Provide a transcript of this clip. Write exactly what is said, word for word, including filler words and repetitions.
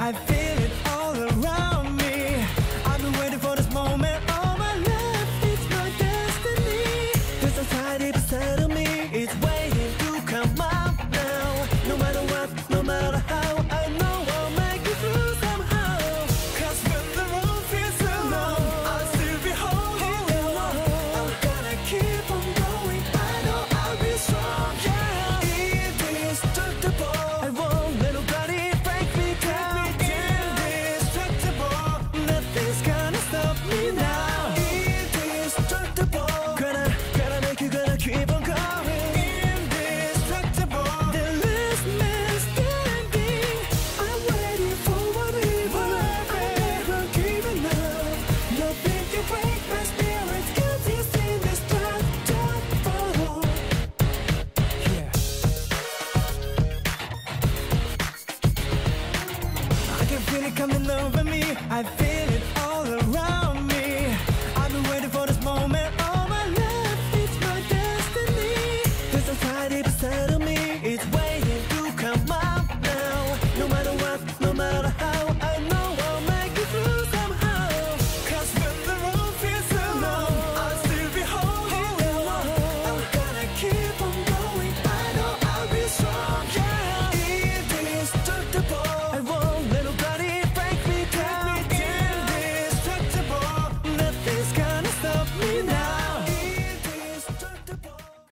I feel it all around me. I've been waiting for this moment all my life. It's my destiny. There's a tide beside of me. It's waiting to come out now. No matter what, no matter how, I know I'll make it through somehow. Cause when the road feels so long, I'll still be holding on. I'm gonna keep on going. I know I'll be strong. Yeah, indestructible. I won't let nobody break me down. Indestructible. Nothing's gonna stop me now. Indestructible. Gonna, gonna make you, gonna keep on going. Indestructible. The last man standing. I'm waiting for what we want. I'm never giving up. Nothing can break my spirit. 'Cause it's indestructible. Yeah. I can feel it coming over me. I feel it all around me. I've been waiting for this moment